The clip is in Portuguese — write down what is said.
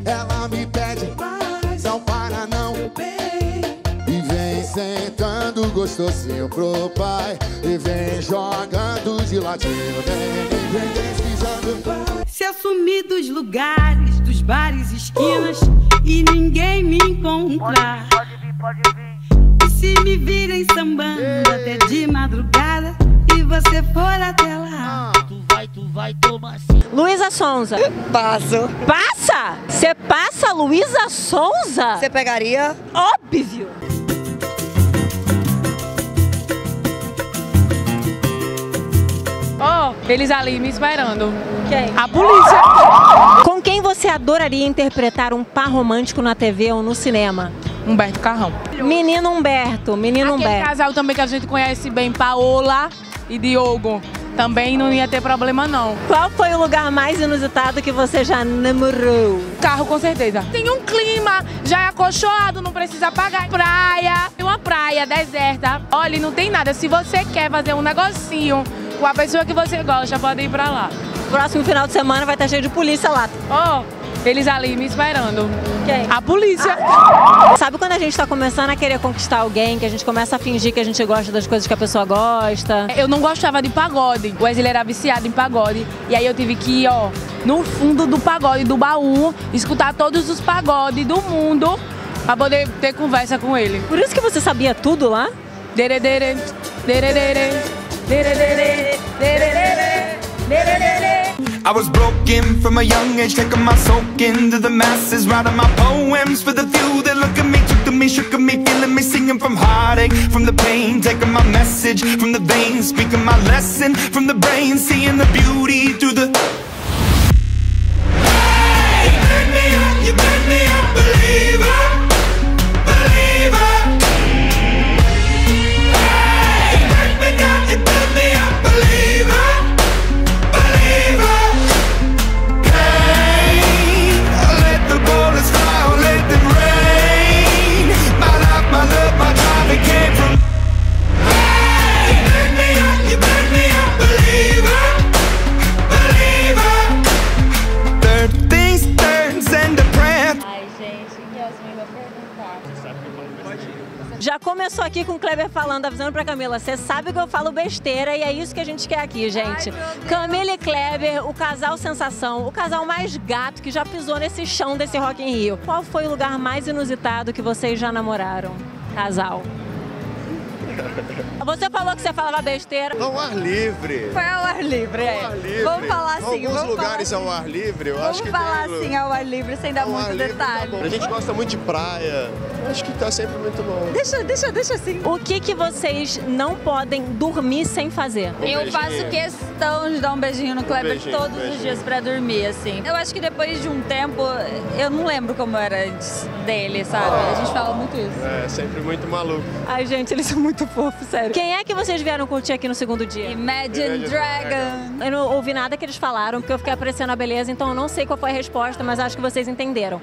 ela me pede, mas não para não. E vem sentando gostosinho pro pai, e vem jogando de ladinho, vem deslizando. Se eu sumir dos lugares, dos bares, esquinas, e ninguém me encontrar, Pode vir. e se me virem sambando até de madrugada, e você for até lá, Tu vai tomar assim. Luísa Sonza. Passo. Passa? Você passa Luísa Sonza? Você pegaria? Óbvio. Ó, eles ali me esperando. Quem? A polícia. Com quem você adoraria interpretar um par romântico na TV ou no cinema? Humberto Carrão. Menino Humberto, menino Aquele Humberto. casal também que a gente conhece bem, Paola e Diogo. Também não ia ter problema, não. Qual foi o lugar mais inusitado que você já namorou? Carro, com certeza. Tem um clima, já é acolchoado, não precisa pagar. Praia, tem uma praia deserta. Olha, não tem nada. Se você quer fazer um negocinho com a pessoa que você gosta, pode ir pra lá. Próximo final de semana vai estar cheio de polícia lá. Ó, eles ali me esperando. Quem? A polícia. Sabe quando a gente tá começando a querer conquistar alguém, que a gente começa a fingir que a gente gosta das coisas que a pessoa gosta? Eu não gostava de pagode. O Wesley era viciado em pagode. E aí eu tive que ir, ó, no fundo do pagode, do baú, escutar todos os pagodes do mundo pra poder ter conversa com ele. Por isso que você sabia tudo lá? Deredere, deredere, deredere, deredere, deredere. I was broken from a young age, taking my soak into the masses, writing my poems for the few that look at me, took to me, shook at me, feeling me, singing from heartache, from the pain, taking my message from the veins, speaking my lesson from the brain, seeing the beauty through the. Hey, you made me a believer, believer. Hey, you break me down, you build me a believer. Já começou aqui com o Kleber falando, avisando pra Camila, você sabe que eu falo besteira e é isso que a gente quer aqui, gente. Camila e Kleber, o casal sensação, o casal mais gato que já pisou nesse chão desse Rock in Rio. Qual foi o lugar mais inusitado que vocês já namoraram, casal? Você falou que você falava besteira. Ao ar livre. Foi ao ar livre, é. Ao ar livre. Vamos falar assim. Alguns lugares ao ar livre, eu acho que Vamos falar tem... assim ao ar livre, sem dar Ao ar muito livre, tá detalhe. bom. A gente gosta muito de praia. Acho que tá sempre muito bom. Deixa assim. O que vocês não podem dormir sem fazer? Eu faço questão de dar um beijinho no Kleber todos os dias pra dormir, assim. Eu acho que depois de um tempo, eu não lembro como era antes dele, sabe? A gente fala muito isso. É, sempre muito maluco. Ai, gente, eles são muito fofos, sério. Quem é que vocês vieram curtir aqui no segundo dia? Imagine Dragon. Eu não ouvi nada que eles falaram, porque eu fiquei apreciando a beleza, então eu não sei qual foi a resposta, mas acho que vocês entenderam.